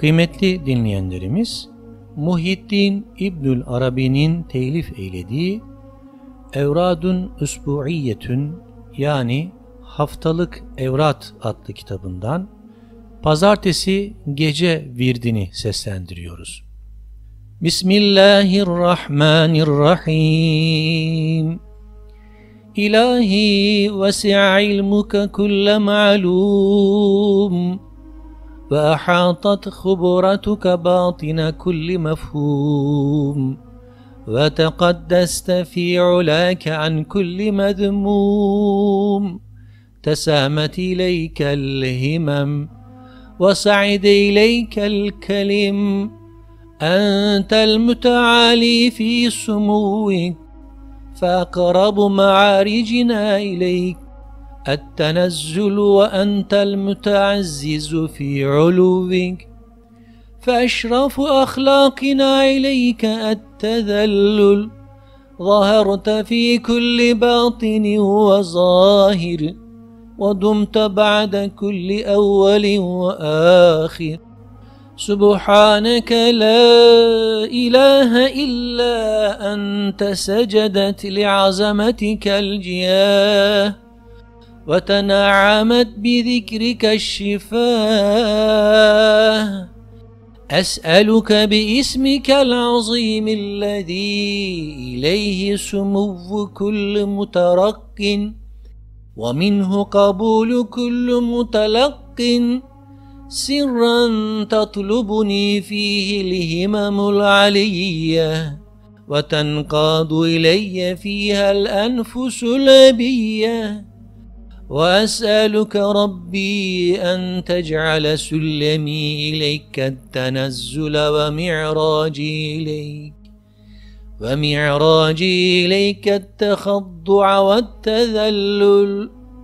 Kıymetli dinleyenlerimiz, Muhyiddin İbnül Arabi'nin telif eylediği Evradun Üsbu'iyyetün yani Haftalık Evrat adlı kitabından Pazartesi gece virdini seslendiriyoruz. Bismillahirrahmanirrahim. İlahi vesi'a ilmuke kulle ma'lum ve ahatat khuburatuke batine kulli mefhum ve teqaddeste fi ulake an kulli mezmum tesamet ileykel himem ve sa'ide ileykel kelim entel müteali fi sumuvik فأقرب معارجنا إليك التنزل وأنت المتعزز في علوك فأشرف أخلاقنا إليك التذلل ظهرت في كل باطن وظاهر ودمت بعد كل أول وآخر سبحانك لا إله إلا أنت سجدت لعظمتك الجياه وتنعمت بذكرك الشفاه أسألك باسمك العظيم الذي إليه سمو كل مترق ومنه قبول كل متلق سرا تطلبني فيه الهمم العلية وتنقاد إلي فيها الأنفس الأبية وأسألك ربي أن تجعل سلمي إليك التنزل ومعراجي إليك التخضع والتذلل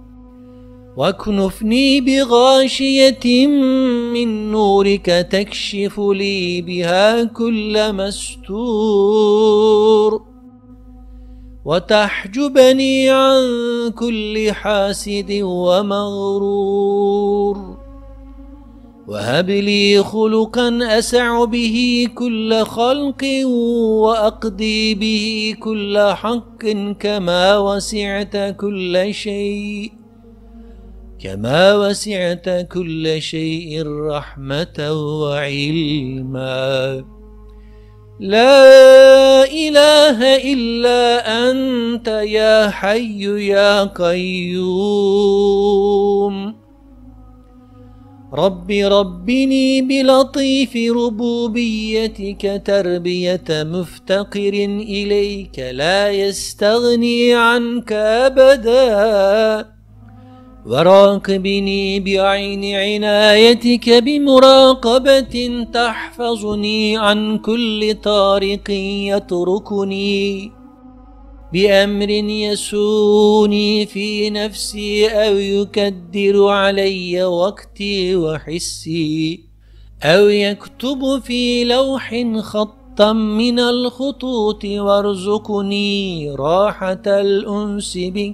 واكنفني بغاشية من نورك تكشف لي بها كل مستور وتحجبني عن كل حاسد ومغرور وهب لي خلقا أسع به كل خلق وأقضي به كل حق كما وسعت كل شيء رحمة وعلما لا إله إلا أنت يا حي يا قيوم ربني بلطيف ربوبيتك تربية مفتقر إليك لا يستغني عنك أبدا وراقبني بعين عنايتك بمراقبة تحفظني عن كل طارق يتركني بأمر يسوني في نفسي أو يكدر علي وقتي وحسي أو يكتب في لوح خطا من الخطوط وارزقني راحة الأنس بك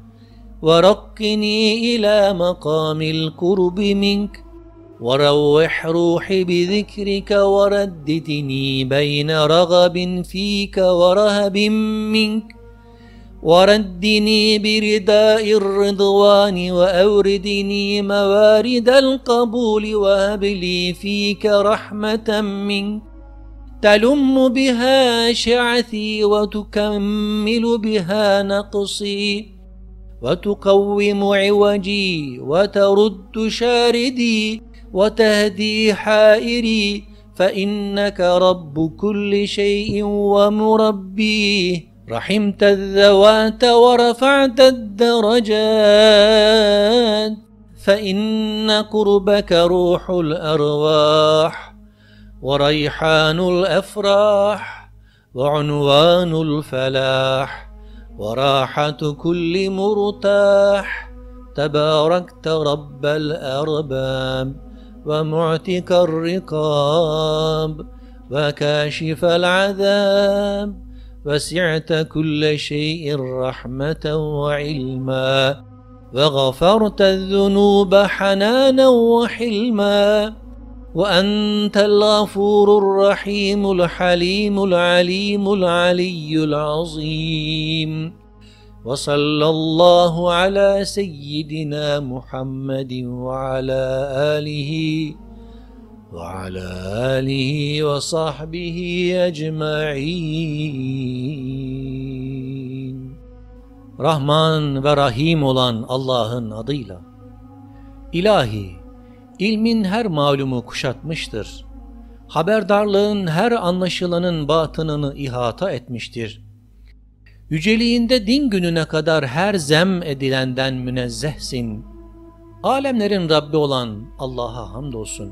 ورقني إلى مقام القرب منك وروح روحي بذكرك ورددني بين رغب فيك ورهب منك وردني برداء الرضوان وأوردني موارد القبول وهب لي فيك رحمة منك تلم بها شعثي وتكمل بها نقصي وتقوم عوجي وترد شاردي وتهدي حائري فإنك رب كل شيء ومربيه رحمت الذوات ورفعت الدرجات فإن قربك روح الأرواح وريحان الأفراح وعنوان الفلاح وراحة كل مرتاح تباركت رب الأرباب ومعتق الرقاب وكاشف العذاب وسعت كل شيء رحمة وعلما وغفرت الذنوب حنانا وحلما وأنت الغفور الرحيم الحليم العليم العلي العظيم وصلى الله على سيدنا محمد وعلى آله وصحبه أجمعين. Rahman ve Rahim olan Allah'ın adıyla. İlahi, ilmin her malumu kuşatmıştır. Haberdarlığın her anlaşılanın batınını ihata etmiştir. Yüceliğinde din gününe kadar her zem edilenden münezzehsin. Alemlerin Rabbi olan Allah'a hamdolsun.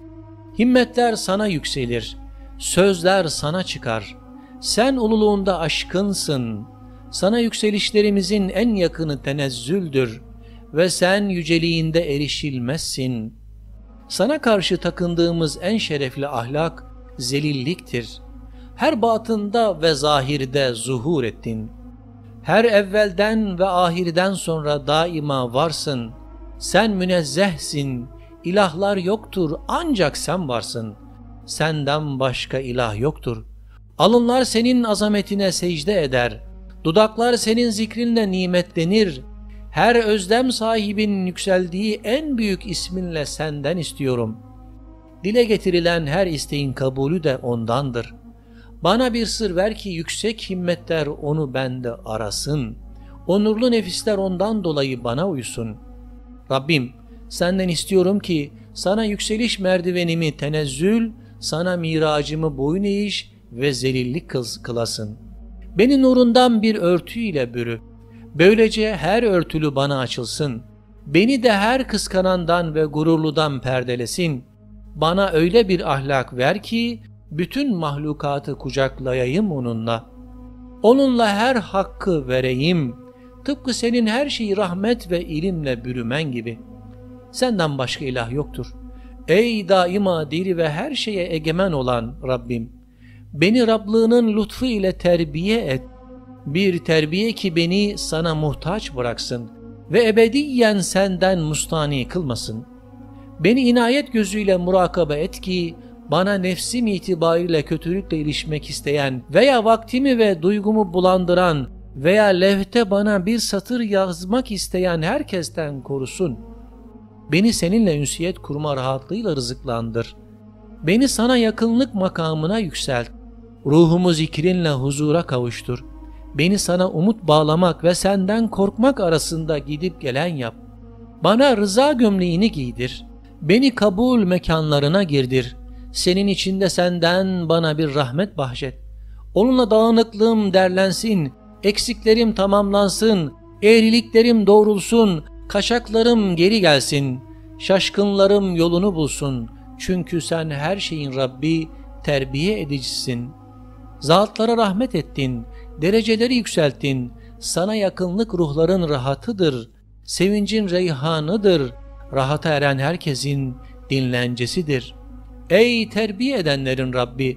Himmetler sana yükselir, sözler sana çıkar. Sen ululuğunda aşkınsın. Sana yükselişlerimizin en yakını tenezzüldür ve sen yüceliğinde erişilmezsin. Sana karşı takındığımız en şerefli ahlak zelilliktir. Her batında ve zahirde zuhur ettin. Her evvelden ve ahirden sonra daima varsın. Sen münezzehsin, ilahlar yoktur, ancak sen varsın. Senden başka ilah yoktur. Alınlar senin azametine secde eder. Dudaklar senin zikrinle nimetlenir. Her özlem sahibinin yükseldiği en büyük isminle senden istiyorum. Dile getirilen her isteğin kabulü de ondandır. Bana bir sır ver ki yüksek himmetler onu bende arasın. Onurlu nefisler ondan dolayı bana uysun. Rabbim, senden istiyorum ki sana yükseliş merdivenimi tenezzül, sana miracımı boyun eğiş ve zelillik kılasın. Beni nurundan bir örtüyle bürü. Böylece her örtülü bana açılsın. Beni de her kıskanandan ve gururludan perdelesin. Bana öyle bir ahlak ver ki bütün mahlukatı kucaklayayım onunla. Onunla her hakkı vereyim. Tıpkı senin her şeyi rahmet ve ilimle bürümen gibi. Senden başka ilah yoktur. Ey daima diri ve her şeye egemen olan Rabbim! Beni Rablığının lütfu ile terbiye et. Bir terbiye ki beni sana muhtaç bıraksın ve ebediyen senden mustani kılmasın. Beni inayet gözüyle murakabe et ki bana nefsim itibariyle kötülükle ilişmek isteyen veya vaktimi ve duygumu bulandıran veya levhte bana bir satır yazmak isteyen herkesten korusun. Beni seninle ünsiyet kurma rahatlığıyla rızıklandır. Beni sana yakınlık makamına yükselt. Ruhumu zikrinle huzura kavuştur. Beni sana umut bağlamak ve senden korkmak arasında gidip gelen yap. Bana rıza gömleğini giydir. Beni kabul mekanlarına girdir. Senin içinde senden bana bir rahmet bahşet. Onunla dağınıklığım derlensin, eksiklerim tamamlansın, eğriliklerim doğrulsun, kaçaklarım geri gelsin, şaşkınlarım yolunu bulsun. Çünkü sen her şeyin Rabbi, terbiye edicisin. Zatlara rahmet ettin, dereceleri yükselttin. Sana yakınlık ruhların rahatıdır, sevincin reyhanıdır, rahata eren herkesin dinlencesidir. Ey terbiye edenlerin Rabbi!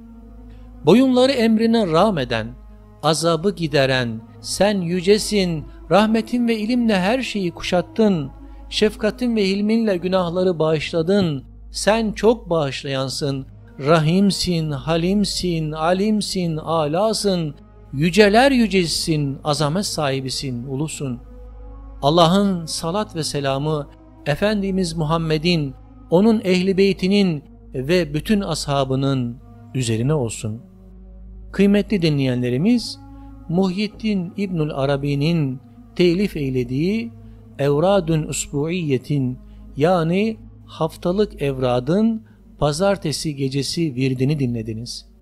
Boyunları emrine rağmeden, azabı gideren, sen yücesin, rahmetin ve ilimle her şeyi kuşattın, şefkatin ve ilminle günahları bağışladın, sen çok bağışlayansın, rahimsin, halimsin, alimsin, alasın, yüceler yücesisin, azamet sahibisin, ulusun. Allah'ın salat ve selamı Efendimiz Muhammed'in, onun ehli beytinin ve bütün ashabının üzerine olsun. Kıymetli dinleyenlerimiz, Muhyiddin İbnül Arabi'nin telif eylediği Evradun Usbu'iyyetin yani haftalık evradın pazartesi gecesi virdini dinlediniz.